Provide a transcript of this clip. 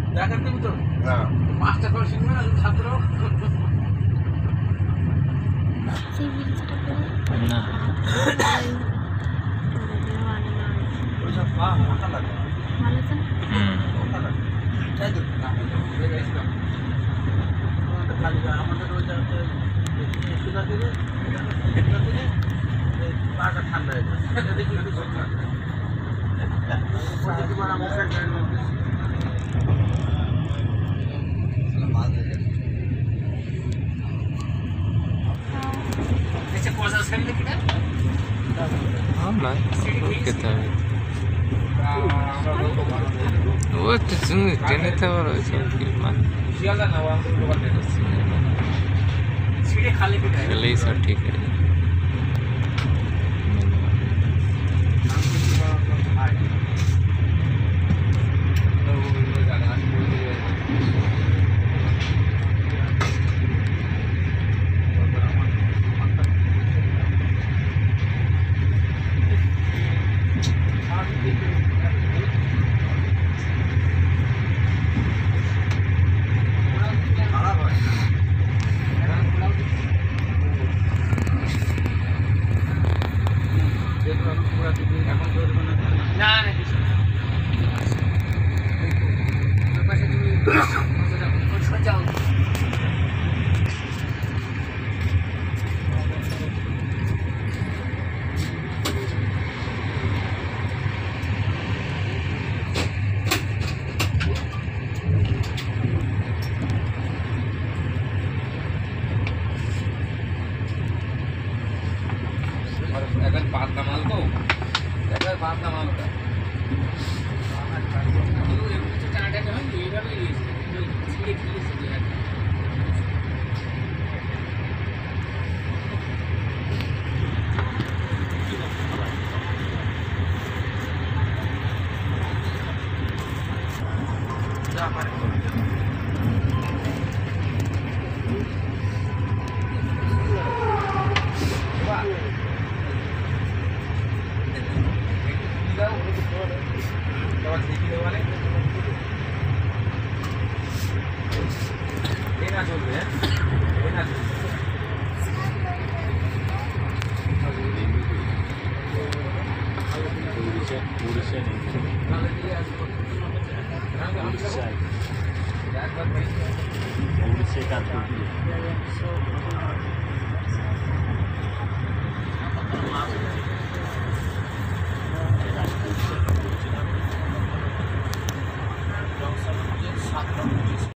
দেখা তুমি তো না পাঁচটা করে শিখবে না ছাত্র সেই ব্রিজটা করে না ওইসব পা মোটা লাগে ভালো তো মোটা লাগে তাই তো না গেছিলাম খালি আমাদের ওই জায়গাতে সুদা দিলে পাটা ঠান্ডা হয়ে যায় এটা দেখি একটু প্রতিবার আমার Allah kita buat sungguh jenis apa loh filman Filai ठीक है अगर बात ना मान तो अगर बात ना मान तो उड़ीसा का